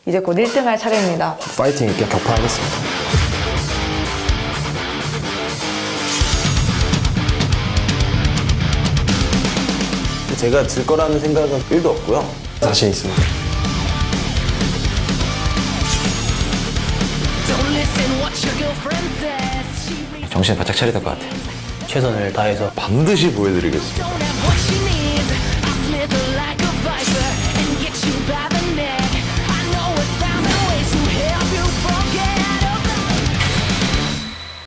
이제 곧 1등 할 차례입니다. 파이팅 있게 격파하겠습니다. 제가 질 거라는 생각은 1도 없고요. 자신 있습니다. 정신 바짝 차려야 될 것 같아요. 최선을 다해서 반드시 보여드리겠습니다.